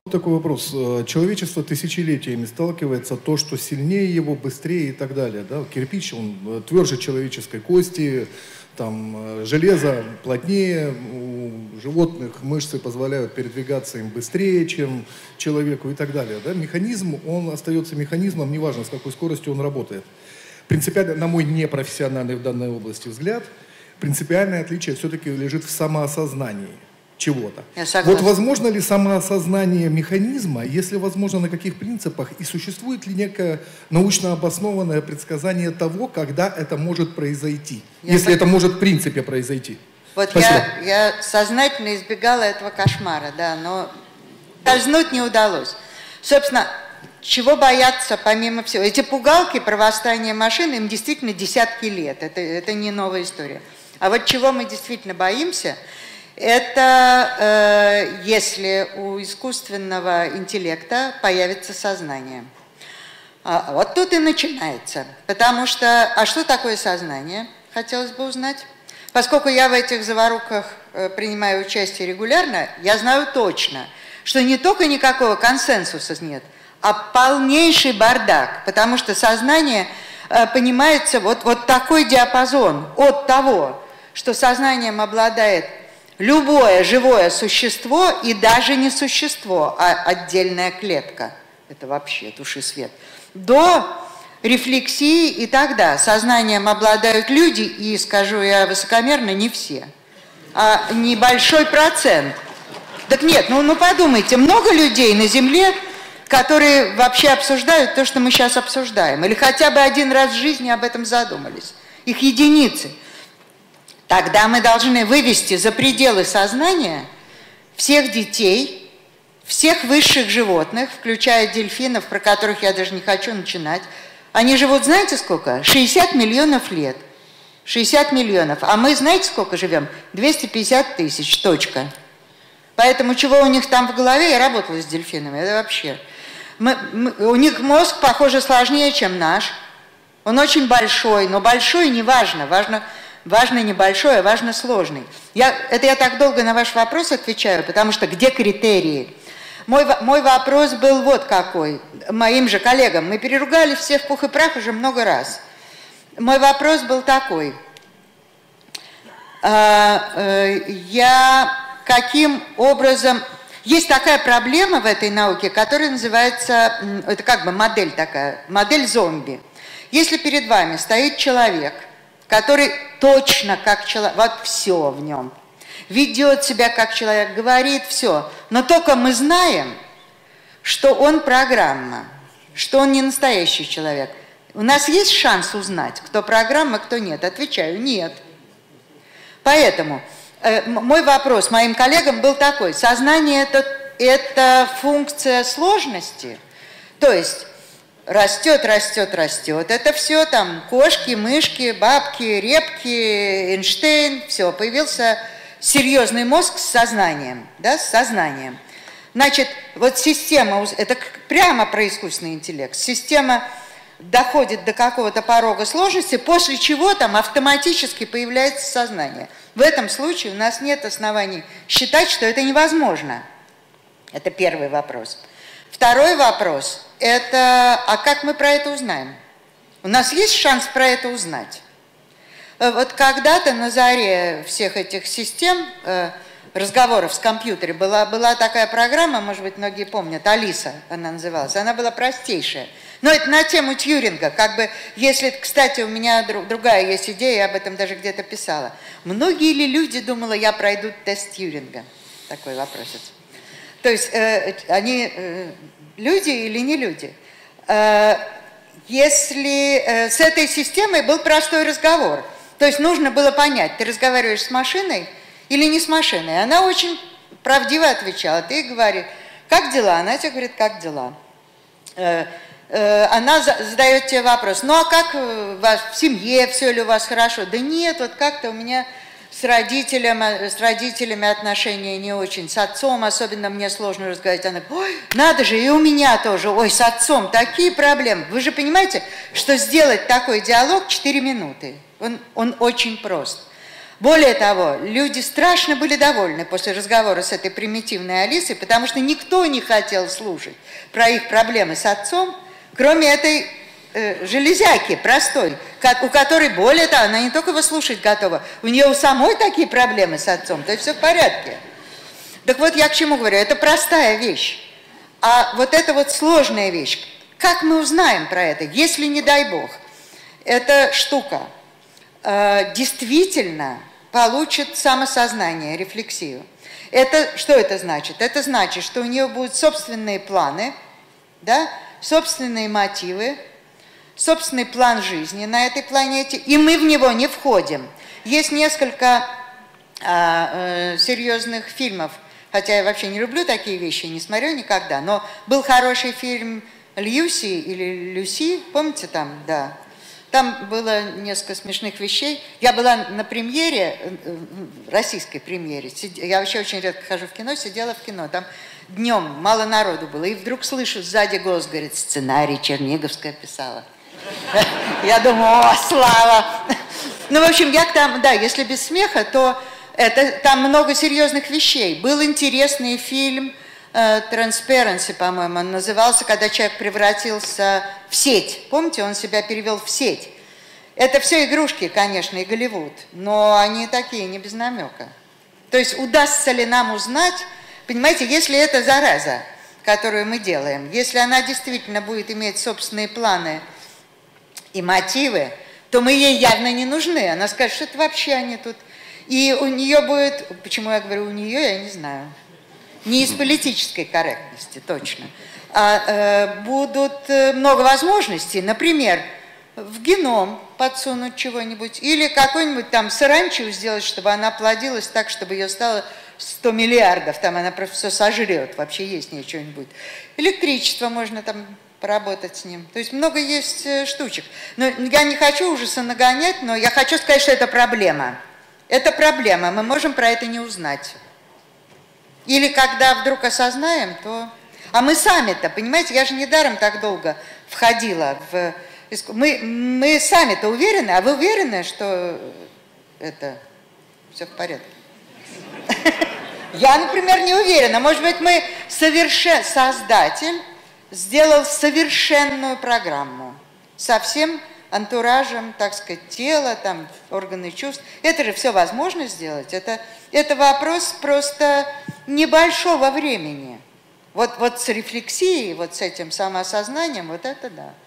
Такой вопрос. Человечество тысячелетиями сталкивается то, что сильнее его, быстрее и так далее. Да? Кирпич, он тверже человеческой кости, там, железо плотнее, у животных мышцы позволяют передвигаться им быстрее, чем человеку и так далее. Да? Механизм, он остается механизмом, неважно, с какой скоростью он работает. Принципиально, на мой непрофессиональный в данной области взгляд, принципиальное отличие все-таки лежит в самоосознании чего-то. Вот возможно ли самоосознание механизма, если возможно, на каких принципах, и существует ли некое научно обоснованное предсказание того, когда это может произойти, если это может в принципе произойти? Вот я сознательно избегала этого кошмара, да, но скользнуть не удалось. Собственно, чего бояться помимо всего? Эти пугалки про восстание машин, им действительно десятки лет, это не новая история. А вот чего мы действительно боимся, это если у искусственного интеллекта появится сознание. Вот тут и начинается. Потому что, а что такое сознание, хотелось бы узнать. Поскольку я в этих заварухах принимаю участие регулярно, я знаю точно, что не только никакого консенсуса нет, а полнейший бардак. Потому что сознание понимается вот такой диапазон от того, что сознанием обладает любое живое существо, и даже не существо, а отдельная клетка, это вообще туши свет, до рефлексии, и тогда сознанием обладают люди, и, скажу я высокомерно, не все, а небольшой процент. Так нет, ну подумайте, много людей на Земле, которые вообще обсуждают то, что мы сейчас обсуждаем, или хотя бы один раз в жизни об этом задумались. Их единицы. Тогда мы должны вывести за пределы сознания всех детей, всех высших животных, включая дельфинов, про которых я даже не хочу начинать. Они живут, знаете сколько? 60 миллионов лет. 60 миллионов. А мы, знаете, сколько живем? 250 тысяч, точка. Поэтому чего у них там в голове, я работала с дельфинами, это вообще. У них мозг, похоже, сложнее, чем наш. Он очень большой, но большой не важно. Важно не большой, а важно сложный. Я так долго на ваш вопрос отвечаю, потому что где критерии? Мой вопрос был вот какой, моим же коллегам. Мы переругали все в пух и прах уже много раз. Мой вопрос был такой. Каким образом... Есть такая проблема в этой науке, которая называется, это как бы модель такая, модель зомби. Если перед вами стоит человек, который точно как человек, вот все в нем, ведет себя как человек, говорит все, но только мы знаем, что он программа, что он не настоящий человек. У нас есть шанс узнать, кто программа, кто нет? Отвечаю, нет. Поэтому мой вопрос моим коллегам был такой. Сознание – это функция сложности, то есть растет, растет, растет. Это все там кошки, мышки, бабки, репки, Эйнштейн. Все, появился серьезный мозг с сознанием. Да, с сознанием. Значит, вот система, это прямо про искусственный интеллект. Система доходит до какого-то порога сложности, после чего там автоматически появляется сознание. В этом случае у нас нет оснований считать, что это невозможно. Это первый вопрос. Второй вопрос – это, а как мы про это узнаем? У нас есть шанс про это узнать? Вот когда-то на заре всех этих систем, разговоров с компьютером, была такая программа, может быть, многие помнят, Алиса она называлась, она была простейшая. Но это на тему Тьюринга, как бы, если, кстати, у меня другая есть идея, я об этом даже где-то писала. Многие ли люди, думала, я пройду тест Тьюринга? Такой вопросец. То есть они люди или не люди? Если с этой системой был простой разговор, то есть нужно было понять, ты разговариваешь с машиной или не с машиной. Она очень правдиво отвечала. Ты говоришь, как дела? Она тебе говорит, как дела? Она задает тебе вопрос, ну а как у вас в семье, все ли у вас хорошо? Да нет, вот как-то у меня с родителями отношения не очень, с отцом особенно мне сложно разговаривать. Она говорит, ой, надо же, и у меня тоже, ой, с отцом такие проблемы. Вы же понимаете, что сделать такой диалог 4 минуты, он очень прост. Более того, люди страшно были довольны после разговора с этой примитивной Алисой, потому что никто не хотел слушать про их проблемы с отцом, кроме этой железяки простой, у которой, более того, она не только его слушать готова, у нее у самой такие проблемы с отцом, то есть все в порядке. Так вот, я к чему говорю, это простая вещь. А вот это вот сложная вещь, как мы узнаем про это, если, не дай бог, эта штука действительно получит самосознание, рефлексию. Что это значит? Это значит, что у нее будут собственные планы, да, собственные мотивы, собственный план жизни на этой планете, и мы в него не входим. Есть несколько серьезных фильмов, хотя я вообще не люблю такие вещи, не смотрю никогда, но был хороший фильм «Люси» или «Люси», помните там, да, там было несколько смешных вещей. Я была на премьере, российской премьере, я вообще очень редко хожу в кино, сидела в кино, там днем мало народу было, и вдруг слышу сзади голос, говорит, сценарий Черниговская писала. Я думаю, о, слава! Ну, в общем, я там, да, если без смеха, то там много серьезных вещей. Был интересный фильм «Transparency», по-моему, он назывался, когда человек превратился в сеть. Помните, он себя перевел в сеть. Это все игрушки, конечно, и Голливуд, но они такие, не без намека. То есть удастся ли нам узнать, понимаете, если это зараза, которую мы делаем, если она действительно будет иметь собственные планы и мотивы, то мы ей явно не нужны. Она скажет, что это вообще они тут. И у нее будет, почему я говорю у нее, я не знаю, не из политической корректности, точно, а будут много возможностей, например, в геном подсунуть чего-нибудь, или какой-нибудь там саранчу сделать, чтобы она плодилась так, чтобы ее стало 100 миллиардов, там она просто все сожрет, вообще есть ничего не будет. Электричество можно там поработать с ним. То есть много есть штучек. Но я не хочу ужаса нагонять, но я хочу сказать, что это проблема. Это проблема, мы можем про это не узнать. Или когда вдруг осознаем, то... А мы сами-то, понимаете, я же недаром так долго входила в... Мы сами-то уверены, а вы уверены, что это все в порядке? Я, например, не уверена. Может быть, создатель сделал совершенную программу со всем антуражем, так сказать, тела, там, органы чувств. Это же все возможно сделать. Это вопрос просто небольшого времени. Вот с рефлексией, вот с этим самоосознанием, вот это да.